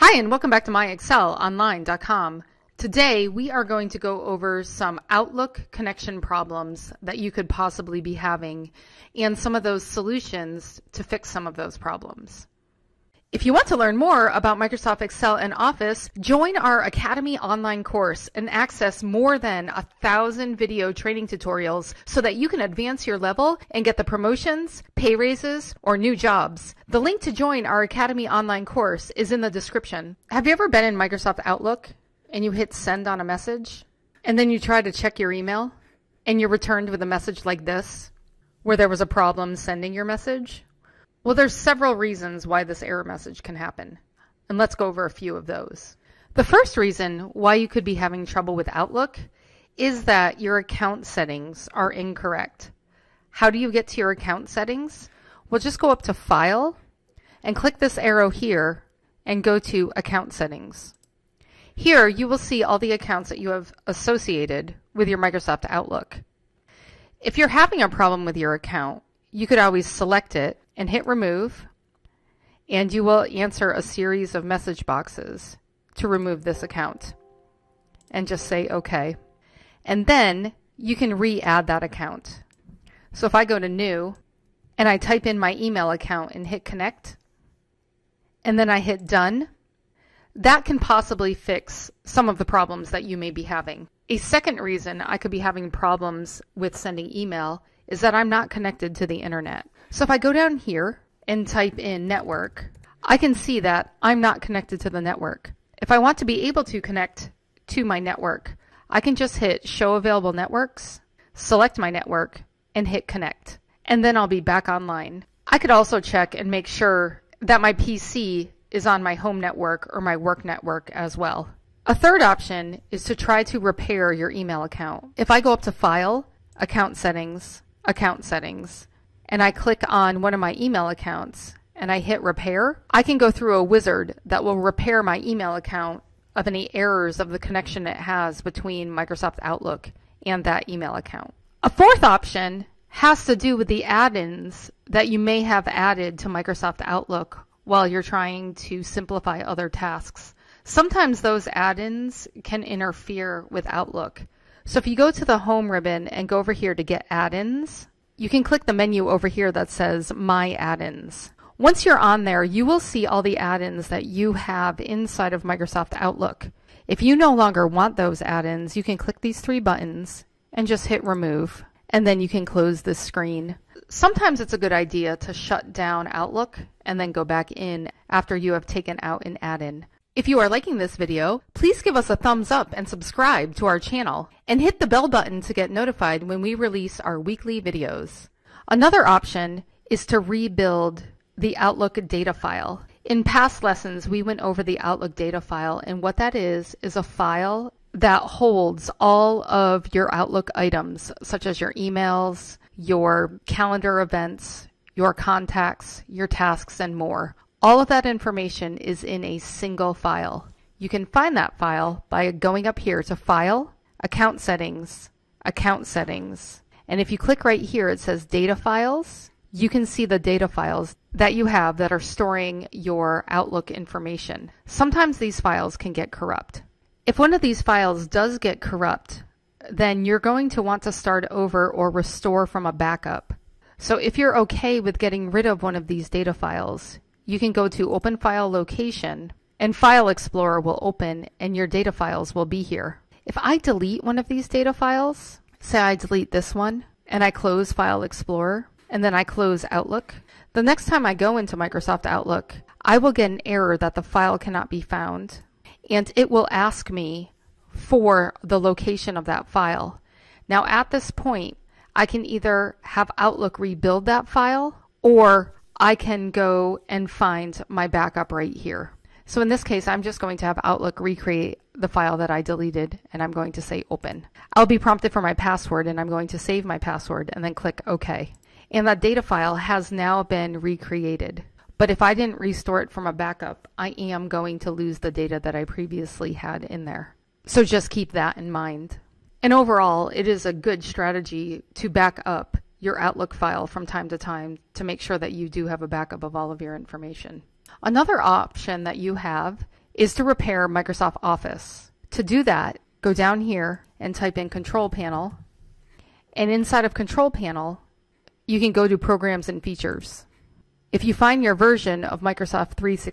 Hi, and welcome back to MyExcelOnline.com. Today, we are going to go over some Outlook connection problems that you could possibly be having and some of those solutions to fix some of those problems. If you want to learn more about Microsoft Excel and Office, join our Academy online course and access more than 1,000 video training tutorials so that you can advance your level and get the promotions, pay raises, or new jobs. The link to join our Academy online course is in the description. Have you ever been in Microsoft Outlook and you hit send on a message and then you try to check your email and you're returned with a message like this where there was a problem sending your message? Well, there's several reasons why this error message can happen, and let's go over a few of those. The first reason why you could be having trouble with Outlook is that your account settings are incorrect. How do you get to your account settings? Well, just go up to File and click this arrow here and go to Account Settings. Here you will see all the accounts that you have associated with your Microsoft Outlook. If you're having a problem with your account, you could always select it and hit remove, and you will answer a series of message boxes to remove this account. And just say OK. And then you can re-add that account. So if I go to new and I type in my email account and hit connect, and then I hit done, that can possibly fix some of the problems that you may be having. A second reason I could be having problems with sending email is that I'm not connected to the internet. So if I go down here and type in network, I can see that I'm not connected to the network. If I want to be able to connect to my network, I can just hit show available networks, select my network, and hit connect. And then I'll be back online. I could also check and make sure that my PC is on my home network or my work network as well. A third option is to try to repair your email account. If I go up to File, Account Settings, and I click on one of my email accounts and I hit repair, I can go through a wizard that will repair my email account of any errors of the connection it has between Microsoft Outlook and that email account. A fourth option has to do with the add-ins that you may have added to Microsoft Outlook while you're trying to simplify other tasks. Sometimes those add-ins can interfere with Outlook. So if you go to the home ribbon and go over here to get add-ins, you can click the menu over here that says My Add-ins. Once you're on there, you will see all the add-ins that you have inside of Microsoft Outlook. If you no longer want those add-ins, you can click these three buttons and just hit remove, and then you can close this screen. Sometimes it's a good idea to shut down Outlook and then go back in after you have taken out an add-in. If you are liking this video, please give us a thumbs up and subscribe to our channel, and hit the bell button to get notified when we release our weekly videos. Another option is to rebuild the Outlook data file. In past lessons, we went over the Outlook data file, and what that is a file that holds all of your Outlook items, such as your emails, your calendar events, your contacts, your tasks, and more. All of that information is in a single file. You can find that file by going up here to File, Account Settings, and if you click right here it says Data Files, you can see the data files that you have that are storing your Outlook information. Sometimes these files can get corrupt. If one of these files does get corrupt, then you're going to want to start over or restore from a backup. So if you're okay with getting rid of one of these data files, you can go to Open File Location, and File Explorer will open and your data files will be here. If I delete one of these data files, say I delete this one, and I close File Explorer, and then I close Outlook, the next time I go into Microsoft Outlook, I will get an error that the file cannot be found, and it will ask me for the location of that file. Now at this point, I can either have Outlook rebuild that file, or I can go and find my backup right here. So in this case, I'm just going to have Outlook recreate the file that I deleted, and I'm going to say open. I'll be prompted for my password, and I'm going to save my password and then click OK. And that data file has now been recreated. But if I didn't restore it from a backup, I am going to lose the data that I previously had in there. So just keep that in mind. And overall, it is a good strategy to back up your Outlook file from time to time to make sure that you do have a backup of all of your information. Another option that you have is to repair Microsoft Office. To do that, go down here and type in Control Panel. And inside of Control Panel, you can go to Programs and Features. If you find your version of Microsoft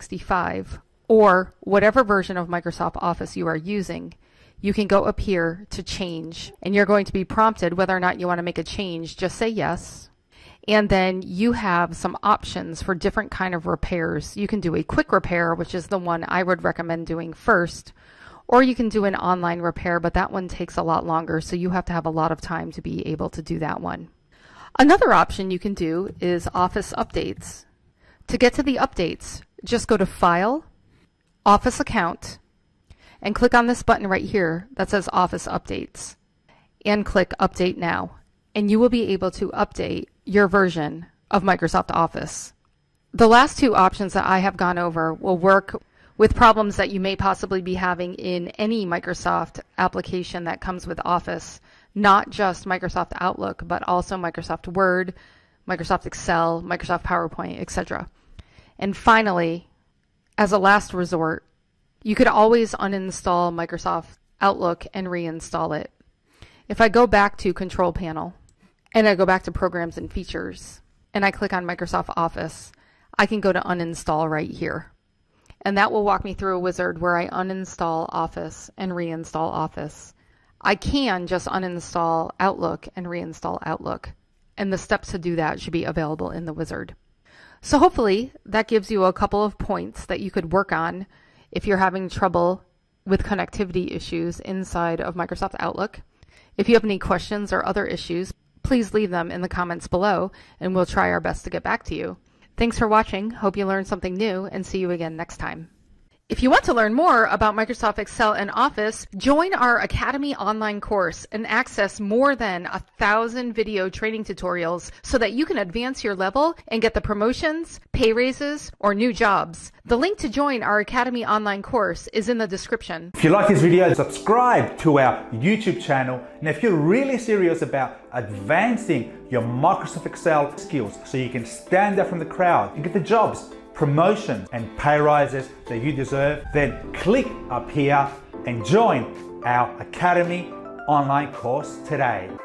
365 or whatever version of Microsoft Office you are using, you can go up here to change, and you're going to be prompted whether or not you want to make a change. Just say yes. And then you have some options for different kind of repairs. You can do a quick repair, which is the one I would recommend doing first, or you can do an online repair, but that one takes a lot longer, so you have to have a lot of time to be able to do that one. Another option you can do is Office Updates. To get to the updates, just go to File, Office Account, and click on this button right here that says Office Updates, and click Update Now, and you will be able to update your version of Microsoft Office. The last two options that I have gone over will work with problems that you may possibly be having in any Microsoft application that comes with Office, not just Microsoft Outlook, but also Microsoft Word, Microsoft Excel, Microsoft PowerPoint, etc. And finally, as a last resort, you could always uninstall Microsoft Outlook and reinstall it. If I go back to Control Panel, and I go back to Programs and Features, and I click on Microsoft Office, I can go to Uninstall right here. And that will walk me through a wizard where I uninstall Office and reinstall Office. I can just uninstall Outlook and reinstall Outlook, and the steps to do that should be available in the wizard. So hopefully that gives you a couple of points that you could work on if you're having trouble with connectivity issues inside of Microsoft Outlook. If you have any questions or other issues, please leave them in the comments below, and we'll try our best to get back to you. Thanks for watching. Hope you learned something new, and see you again next time. If you want to learn more about Microsoft Excel and Office, join our Academy online course and access more than 1,000 video training tutorials so that you can advance your level and get the promotions, pay raises, or new jobs. The link to join our Academy online course is in the description. If you like this video, subscribe to our YouTube channel. And if you're really serious about advancing your Microsoft Excel skills so you can stand out from the crowd and get the jobs, promotions and pay rises that you deserve, then click up here and join our Academy online course today.